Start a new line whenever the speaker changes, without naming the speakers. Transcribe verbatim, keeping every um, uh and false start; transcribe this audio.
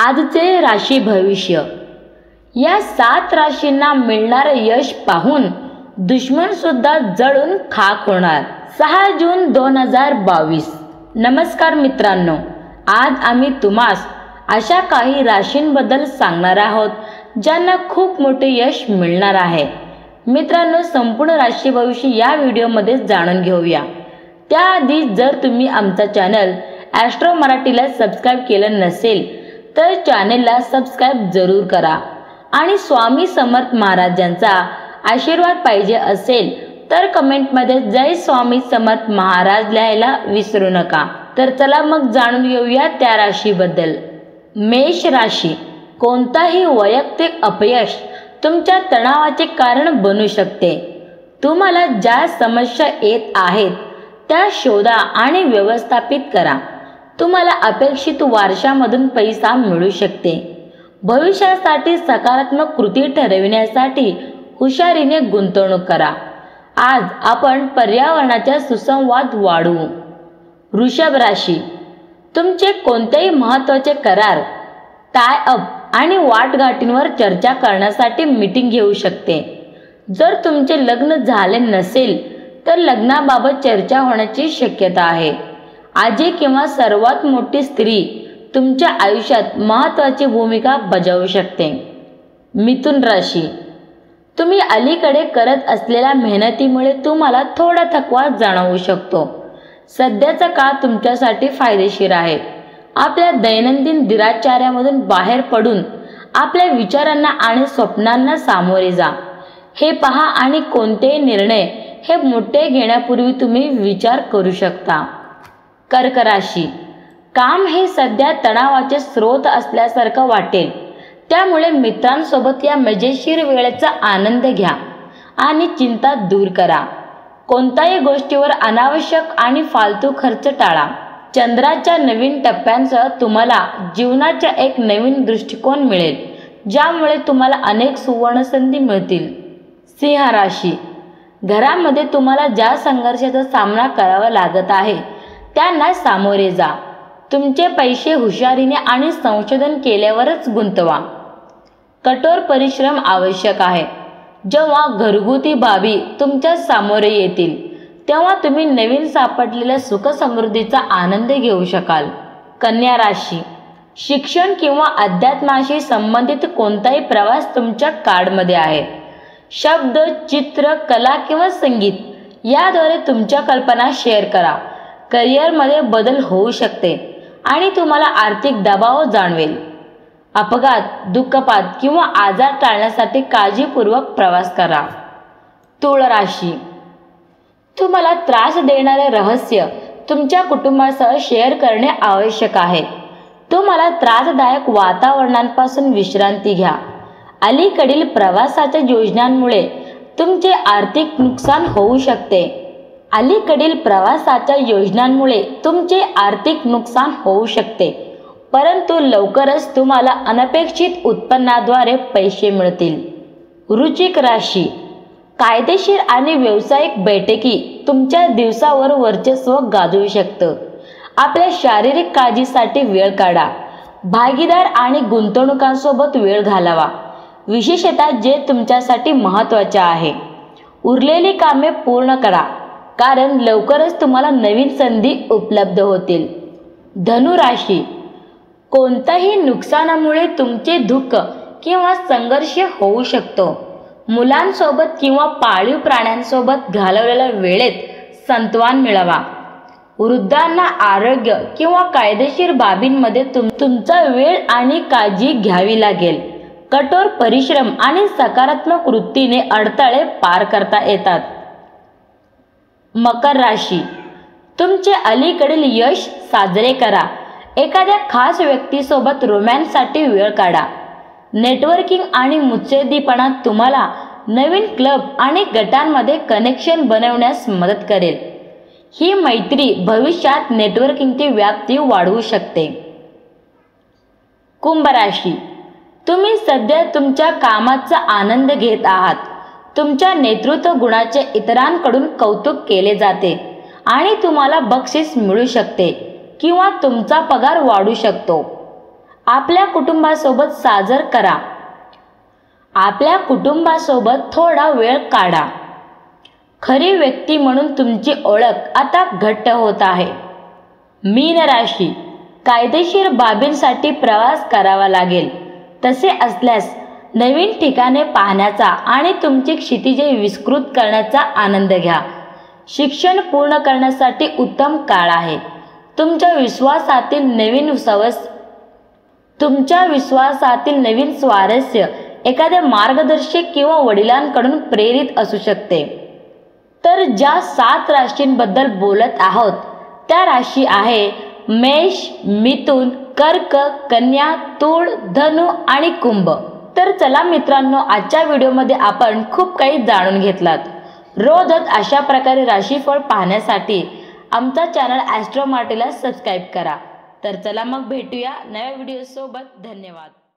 आजचे राशी भविष्य। या सात राशींना मिळणारे यश पाहून दुश्मन सुद्धा जळून खाक होणार। सहा जून दोन हजार बावीस। नमस्कार मित्रांनो, आज आम्ही तुम्हास अशा काही राशींबद्दल सांगणार आहोत ज्यांना खूप मोठे यश मिळणार आहे। मित्रांनो, संपूर्ण राशी भविष्य या व्हिडिओमध्ये जाणून घेऊया। त्याआधी जर तुम्ही आमचा चॅनल ॲस्ट्रो मराठीला सबस्क्राइब केलं नसेल तर चॅनेलला सबस्क्राइब जरूर करा आणि स्वामी समर्थ महाराजांचा आशीर्वाद पाहिजे असेल तर कमेंटमध्ये जय स्वामी समर्थ महाराज लिहायला विसरू नका। तर चला मग जाणून घेऊया त्या राशीबद्दल। मेष राशी। कोणताही वैयक्तिक अपयश तुमच्या तणावाचे कारण बनू शकते। तुम्हाला ज्या समस्या येत आहेत त्या शोधा आणि व्यवस्थापित करा। तुम्हाला अपेक्षित वारशामधून पैसा मिळू शकते। भविष्यासाठी सकारात्मक कृती ठरविण्यासाठी हुशारीने गुंतवणूक करा। आज आपण पर्यावरणाचा सुसंवाद वाढवू। वृषभ राशी। तुमचे कोणतेही महत्त्वाचे करार, टाय अप आणि वाटगाठींवर चर्चा करण्यासाठी मीटिंग घेऊ शकते। जर तुमचे लग्न झाले नसेल तर लग्नाबाबत चर्चा होण्याची शक्यता आहे। आजी किंवा सर्वात मोठी स्त्री तुमच्या आयुष्यात महत्त्वाची भूमिका बजावू शकते। मिथुन राशी। तुम्ही अलीकडे करत असलेल्या मेहनतीमुळे तुम्हाला थोडा थकवा जाणवू शकतो। सध्याचा काळ तुमच्यासाठी फायदेशीर आहे। आपल्या दैनंदिन दिनचर्यामधून बाहेर पडून आपल्या विचारांना आणि स्वप्नांना सामोरे जा। हे पहा आणि कोणतेही निर्णय हे मोठे घेण्यापूर्वी तुम्ही विचार करू शकता। कर्क राशी। काम हे सध्या तणावाचे स्रोत असल्यासारखं वाटेल, त्यामुळे मित्रांसोबत या मजेशीर वेळेचा आनंद घ्या आणि चिंता दूर करा। कोणत्याही गोष्टीवर अनावश्यक आणि फालतू खर्च टाळा। चंद्राच्या नवीन टप्प्यांसह तुम्हाला जीवनाचा एक नवीन दृष्टिकोन मिळेल, ज्यामुळे तुम्हाला अनेक सुवर्ण संधी मिळतील। सिंह राशी। घरामध्ये तुम्हाला ज्या संघर्षाचा सामना करावा लागत आहे त्यांना सामोरे जा। तुमचे पैसे हुशारीने आणि संशोधन केल्यावरच गुंतवा। कठोर परिश्रम आवश्यक आहे। जेव्हा घरगुती बाबी तुमच्या सामोरे येतील तेव्हा तुम्ही नवीन सापडलेल्या सुख समृद्धीचा आनंद घेऊ शकाल। कन्या राशी। शिक्षण किंवा अध्यात्माशी संबंधित कोणताही प्रवास तुमच्या कार्डमध्ये आहे। शब्द, चित्र, कला किंवा संगीत याद्वारे तुमच्या कल्पना शेअर करा। करिअरमध्ये बदल होऊ शकते आणि तुम्हाला आर्थिक दबाव जाणवेल। अपघात, दुःखपात किंवा आजार टाळण्यासाठी काळजीपूर्वक प्रवास करा। तुळ राशी। तुम्हाला त्रास देणारे रहस्य तुमच्या कुटुंबासह शेअर करणे आवश्यक आहे। तुम्हाला त्रासदायक वातावरणापासून विश्रांती घ्या। अलीकडील प्रवासाच्या योजनांमुळे तुमचे आर्थिक नुकसान होऊ शकते। अलीकडील प्रवासाच्या योजनांमुळे तुमचे आर्थिक नुकसान होऊ शकते, परंतु लवकरच तुम्हाला अनपेक्षित उत्पन्नाद्वारे पैसे मिळतील। वृश्चिक राशी। कायदेशीर आणि व्यावसायिक बैठकी तुमच्या दिवसावर वर्चस्व गाजवू शकतं। आपल्या शारीरिक काळजीसाठी वेळ काढा। भागीदार आणि गुंतवणुकांसोबत वेळ घालवा, विशेषतः जे तुमच्यासाठी महत्त्वाचे आहे। उरलेली कामे पूर्ण करा, कारण लवकरच तुम्हाला नवीन संधी उपलब्ध होतील। धनु राशी। कोणत्याही नुकसानामुळे तुमचे दुःख किंवा संघर्ष होऊ शकतो। मुलांसोबत किंवा पाळीव प्राण्यांसोबत घालवलेल्या वेळेत संतुलन मिळवा। वृद्धांना आरोग्य किंवा कायदेशीर बाबींमध्ये तुम तुमचा वेळ आणि काळजी घ्यावी लागेल। कठोर परिश्रम आणि सकारात्मक वृत्तीने अडथळे पार करता येतात। मकर राशी। तुमचे अलीकडील यश साजरे करा। एखाद्या खास व्यक्तीसोबत रोमॅन्ससाठी वेळ काढा। नेटवर्किंग आणि मुत्सद्दीपणा तुम्हाला नवीन क्लब आणि गटांमध्ये कनेक्शन बनवण्यास मदत करेल। ही मैत्री भविष्यात नेटवर्किंगची व्याप्ती वाढवू शकते। कुंभ राशी। तुम्ही सध्या तुमच्या कामाचा आनंद घेत आहात। तुमच्या नेतृत्व गुणाचे इतरांकडून कौतुक केले जाते आणि तुम्हाला बक्षीस मिळू शकते किंवा तुमचा पगार वाढू शकतो। आपल्या कुटुंबासोबत साजर करा. आपल्या कुटुंबासोबत थोडा वेळ काढा. खरी व्यक्ती म्हणून तुमची ओळख आता घट्ट होत आहे. मीन राशी, कायदेशीर बाबींसाठी प्रवास करावा लागेल. तसे असल्यास नवीन ठिकाणे पाहण्याचा आणि तुमची क्षितिजे विस्तृत करण्याचा आनंद घ्या. शिक्षण पूर्ण करण्यासाठी उत्तम काळ आहे. तुमच्या विश्वासातील नवीन सवस तुमच्या विश्वासातील नवीन स्वारस्य एखाद्या मार्गदर्शक किंवा वडिलांकडून प्रेरित असू शकते. तर ज्या सात राशींबद्दल बोलत आहोत त्या राशी आहे मेष, मिथुन, कर्क, कन्या, तूळ, धनु आणि कुंभ. तर चला मित्रांनो, आजच्या व्हिडिओमध्ये आपण खूप काही जाणून घेतलात. रोजच अशा प्रकारे राशीफळ पाहण्यासाठी आमचा चॅनल ॲस्ट्रो मार्टीला सबस्क्राईब करा. तर चला मग भेटूया नव्या व्हिडिओ सोबत. धन्यवाद.